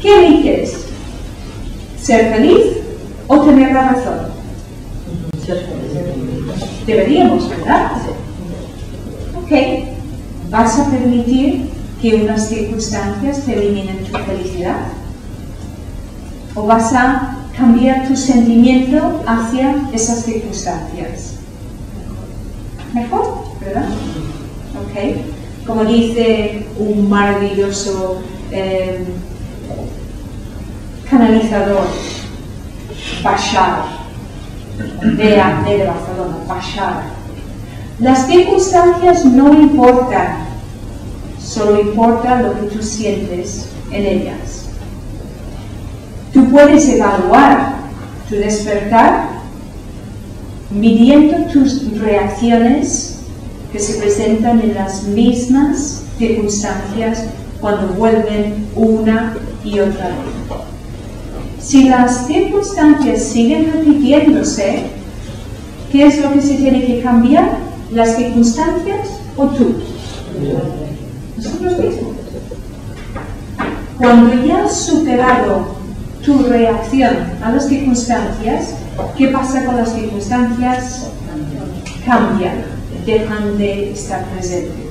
¿Qué eliges? ¿Ser feliz o tener la razón? Deberíamos, ¿verdad? Ok. ¿Vas a permitir que unas circunstancias te eliminen tu felicidad? ¿O vas a cambiar tu sentimiento hacia esas circunstancias? Mejor, ¿verdad? Ok. Como dice un maravilloso canalizador, Bashar, de Barcelona, Bashar. Las circunstancias no importan, solo importa lo que tú sientes en ellas. Tú puedes evaluar tu despertar midiendo tus reacciones que se presentan en las mismas circunstancias cuando vuelven una y otra vez. Si las circunstancias siguen repitiéndose, ¿qué es lo que se tiene que cambiar? ¿Las circunstancias o tú? Nosotros mismos. Cuando ya has superado tu reacción a las circunstancias, ¿qué pasa con las circunstancias? Cambian, dejan de estar presentes.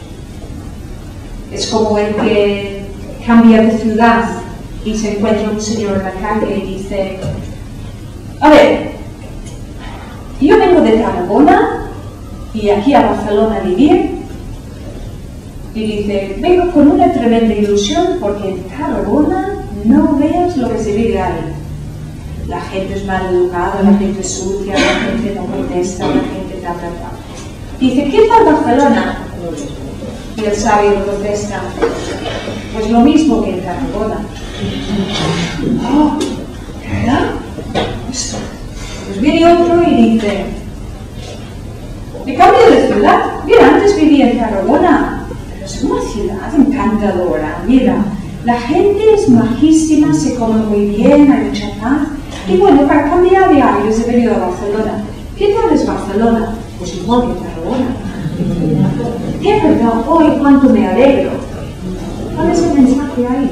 Es como el que cambia de ciudad y se encuentra un señor en la calle y dice: a ver, yo vengo de Tarragona y aquí a Barcelona a vivir, y dice: vengo con una tremenda ilusión porque en Tarragona no veas lo que se vive ahí. La gente es mal educada, la gente es sucia, la gente no protesta, la gente tal. Dice: ¿qué tal Barcelona? Y el sabio contesta: pues lo mismo que en Tarragona. Oh, ¿verdad? Pues viene otro y dice: me cambio de ciudad. Mira, antes vivía en Tarragona, pero es una ciudad encantadora. Mira, la gente es majísima, se come muy bien, hay mucha paz. Y bueno, para cambiar de aires he venido a Barcelona. ¿Qué tal es Barcelona? Pues igual que Tarragona. Es verdad, hoy cuánto me alegro. ¿Cuál es el mensaje ahí?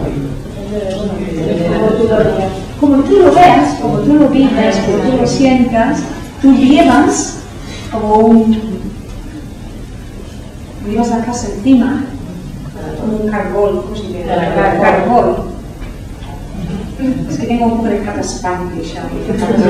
Como tú lo veas, como tú lo vives, como tú lo sientas, tú llevas como un... llevas la casa encima, como un cargol, ¿cómo se dice? Cargol. Es que tengo un poco de cata spanglish ahí.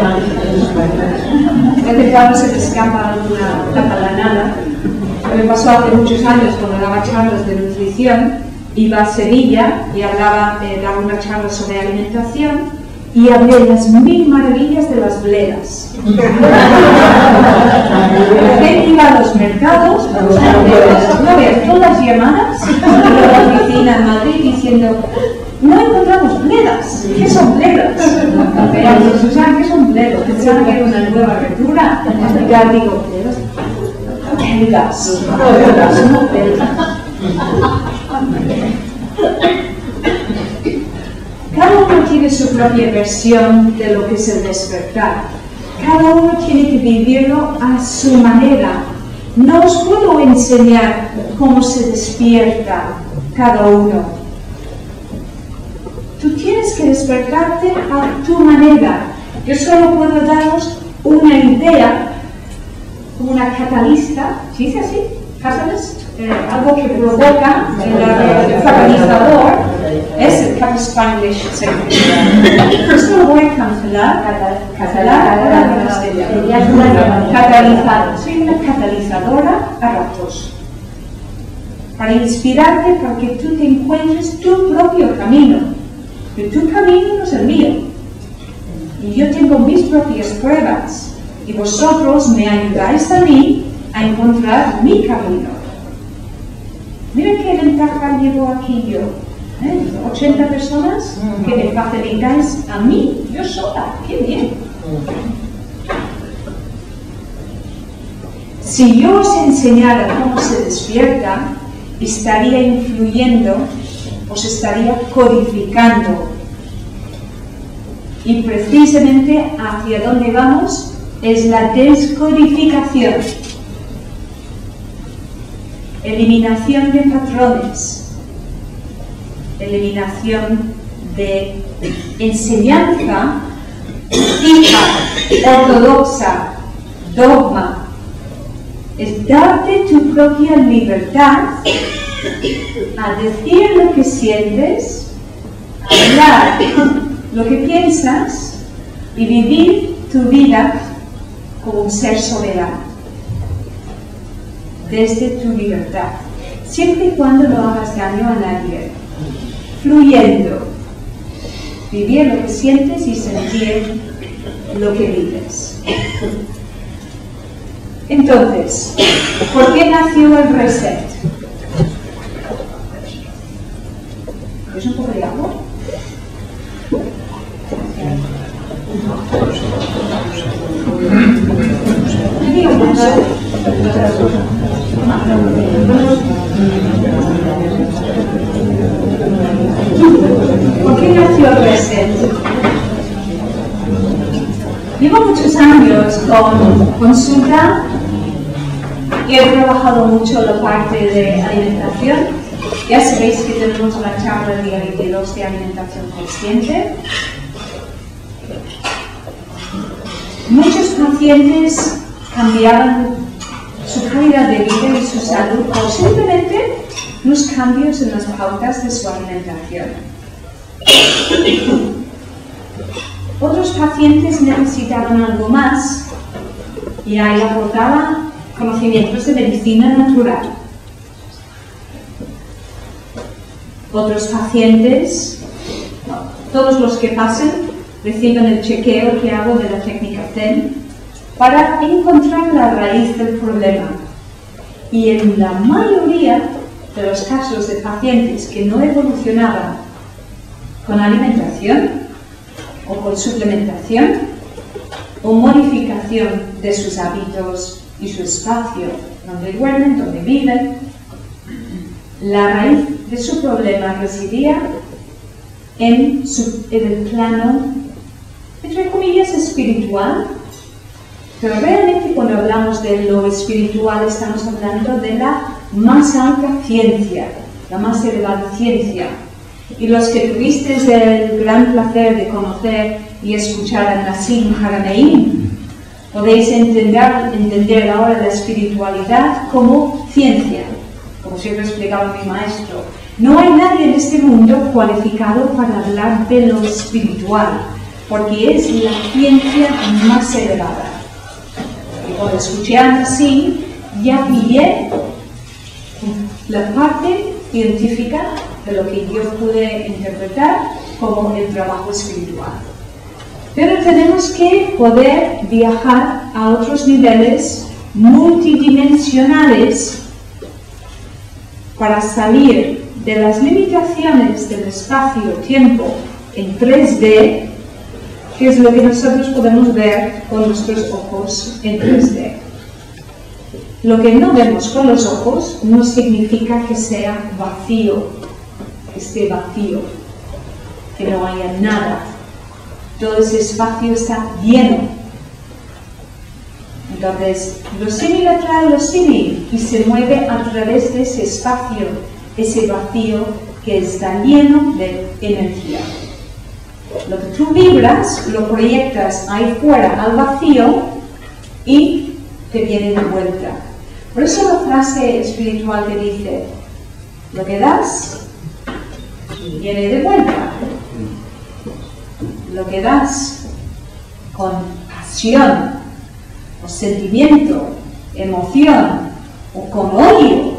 De vez en cuando se me escapa alguna catalanada. Me pasó hace muchos años cuando daba charlas de nutrición, iba a Sevilla y daba una charla sobre alimentación y hablé de las 1000 maravillas de las bledas. La gente iba a los mercados, no veas todas las llamadas de la oficina en Madrid diciendo: no encontramos bledas. ¿Qué son bledas? Susana, ¿qué son bledas? Pensaban que era una nueva aventura. Y ya digo: bledas. No bledas. Cada uno tiene su propia versión de lo que es el despertar. Cada uno tiene que vivirlo a su manera. No os puedo enseñar cómo se despierta cada uno. Tú tienes que despertarte a tu manera. Yo solo puedo daros una idea, como una catalista, ¿se dice así? Catalyst, algo que provoca el catalizador, es el cat spanglish. Esto lo voy a cancelar, catalizador. Soy una catalizadora a ratos, para inspirarte para que tú te encuentres tu propio camino. Pero tu camino no es el mío. Y yo tengo mis propias pruebas. Y vosotros me ayudáis a mí a encontrar mi camino. Mira qué ventaja llevo aquí yo. 80 personas que me facilitáis a mí, yo sola. ¡Qué bien! Si yo os enseñara cómo se despierta, estaría influyendo, os estaría codificando. Y precisamente hacia dónde vamos es la descodificación, eliminación de patrones, eliminación de enseñanza fija, ortodoxa, dogma. Es darte tu propia libertad a decir lo que sientes, a hablar lo que piensas y vivir tu vida como un ser soberano, desde tu libertad, siempre y cuando no hagas daño a nadie, fluyendo, vivir lo que sientes y sentir lo que vives. Entonces, ¿por qué nació el reset? ¿Es un poco de agua? ¿Por qué nació el reset? Llevo muchos años con consulta y he trabajado mucho la parte de alimentación. Ya sabéis que tenemos la charla el día 22 de alimentación consciente. Muchos pacientes cambiaban su calidad de vida y su salud por simplemente los cambios en las pautas de su alimentación. Otros pacientes necesitaban algo más y ahí aportaba conocimientos de medicina natural. Otros pacientes, todos los que pasen, reciben el chequeo que hago de la técnica Zen para encontrar la raíz del problema. Y en la mayoría de los casos de pacientes que no evolucionaban con alimentación o con suplementación o modificación de sus hábitos y su espacio donde duermen, donde viven, la raíz de su problema residía en el plano, entre comillas, espiritual, pero realmente cuando hablamos de lo espiritual estamos hablando de la más alta ciencia, la más elevada ciencia. Y los que tuvisteis el gran placer de conocer y escuchar a Nassim Haramein, podéis entender ahora la espiritualidad como ciencia, como siempre explicaba mi maestro. No hay nadie en este mundo cualificado para hablar de lo espiritual, porque es la ciencia más elevada. Y cuando escuché a Nassim, ya pillé la parte científica de lo que yo pude interpretar como el trabajo espiritual. Pero tenemos que poder viajar a otros niveles multidimensionales para salir de las limitaciones del espacio-tiempo en 3D, que es lo que nosotros podemos ver con nuestros ojos en 3D. Lo que no vemos con los ojos no significa que sea vacío, que esté vacío, que no haya nada. Todo ese espacio está lleno. Entonces, lo símil atrae lo símil y se mueve a través de ese espacio, ese vacío que está lleno de energía. Lo que tú vibras, lo proyectas ahí fuera al vacío y te viene de vuelta. Por eso la frase espiritual que dice, lo que das, viene de vuelta. Lo que das con pasión, o sentimiento, emoción, o con odio,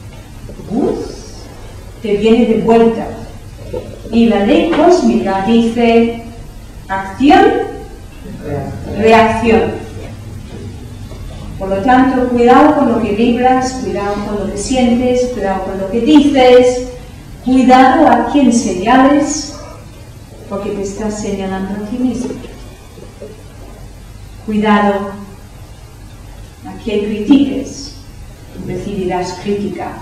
te viene de vuelta. Y la ley cósmica dice acción, reacción. Por lo tanto, cuidado con lo que vibras, cuidado con lo que sientes, cuidado con lo que dices, cuidado a quién señales, porque te estás señalando a ti mismo. Cuidado a quien critiques, recibirás crítica.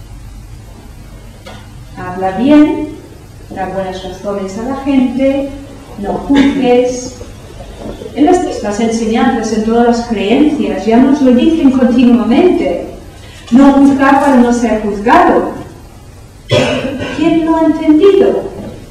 Habla bien, da buenas razones a la gente, no juzgues. En las mismas enseñanzas, en todas las creencias, ya nos lo dicen continuamente. No juzgar para no ser juzgado. ¿quién lo ha entendido?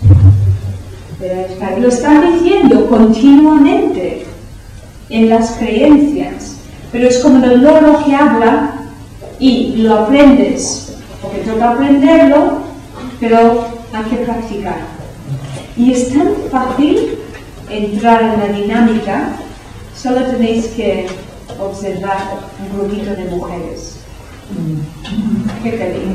Lo están diciendo continuamente en las creencias, pero es como el loro que habla y lo aprendes, porque toca aprenderlo, pero hay que practicar. Y es tan fácil entrar en la dinámica, solo tenéis que observar un grupito de mujeres. ¿Qué te digo?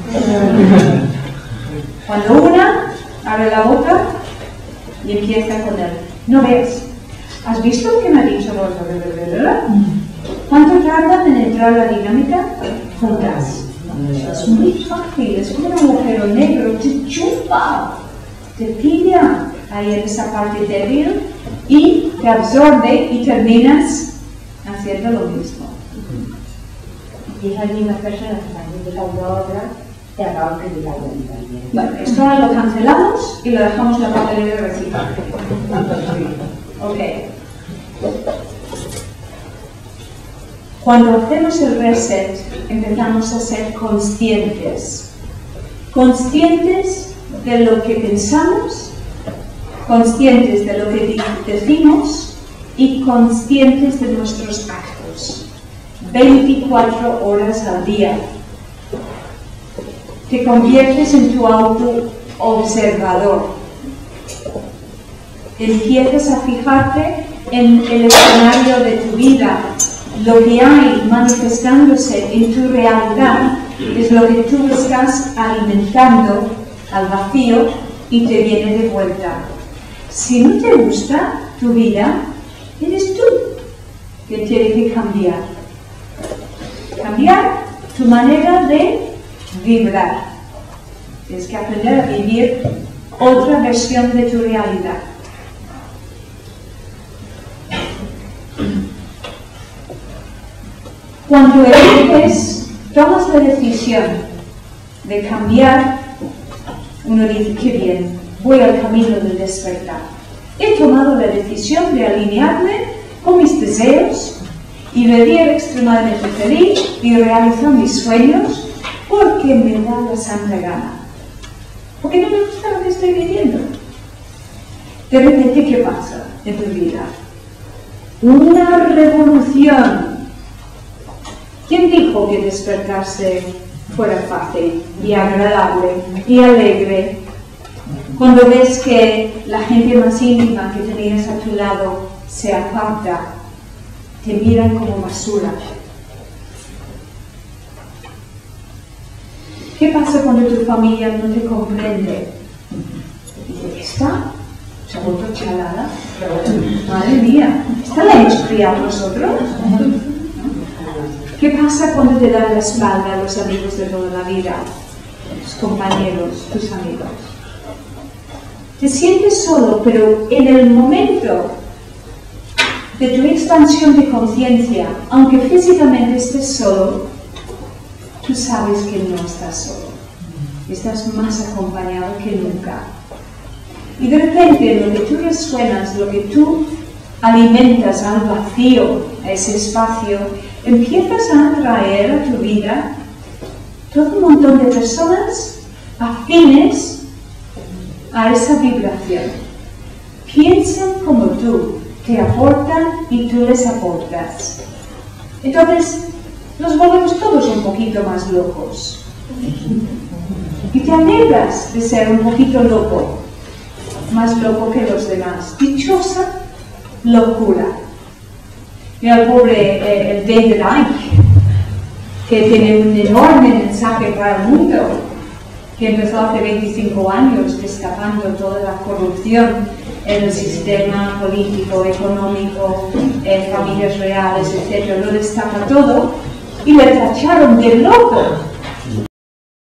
Cuando una abre la boca y empieza con él, no ves, ¿has visto que me ha dicho? ¿Cuánto tardan en entrar la dinámica? Juntas. Es muy fácil, es como un agujero negro, te chupa, te pilla ahí en esa parte débil y te absorbe y terminas haciendo lo mismo. Y esas mismas personas que están criticando a otras, te acaban criticando también. Bueno, esto ahora lo cancelamos y lo dejamos en la papelera de reciclaje. Ok. Cuando hacemos el reset, empezamos a ser conscientes. Conscientes de lo que pensamos, conscientes de lo que decimos y conscientes de nuestros actos. 24 horas al día. Te conviertes en tu auto-observador. Empiezas a fijarte en el escenario de tu vida. Lo que hay manifestándose en tu realidad es lo que tú estás alimentando al vacío y te viene de vuelta. Si no te gusta tu vida, eres tú que tienes que cambiar. Cambiar tu manera de vibrar. Tienes que aprender a vivir otra versión de tu realidad. Cuando tomas la decisión de cambiar, uno dice, qué bien, voy al camino del despertar. He tomado la decisión de alinearme con mis deseos y vivir extremadamente feliz y realizar mis sueños porque me da la santa gana. Porque no me gusta lo que estoy viviendo. De repente, ¿qué pasa en tu vida? Una revolución. ¿Quién dijo que despertarse fuera fácil y agradable y alegre? Cuando ves que la gente más íntima que tenías a tu lado se aparta, te miran como basura. ¿Qué pasa cuando tu familia no te comprende? Dice, ¿esta? ¿Se ha vuelto chalada? Madre mía, ¿esta la hemos criado nosotros? ¿Qué pasa cuando te dan la espalda a los amigos de toda la vida? Tus compañeros, tus amigos. Te sientes solo, pero en el momento de tu expansión de conciencia, aunque físicamente estés solo, tú sabes que no estás solo. Estás más acompañado que nunca. Y de repente, lo que tú resuenas, lo que tú alimentas al vacío, a ese espacio, empiezas a atraer a tu vida todo un montón de personas afines a esa vibración. Piensan como tú, te aportan y tú les aportas. Entonces, nos volvemos todos un poquito más locos. Y te alegras de ser un poquito loco, más loco que los demás. Dichosa locura. Mira el pobre el David Icke, que tiene un enorme mensaje para el mundo, que empezó hace 25 años destapando toda la corrupción en el sistema político, económico, en familias reales, etc. Lo destapa todo y le tacharon de loco.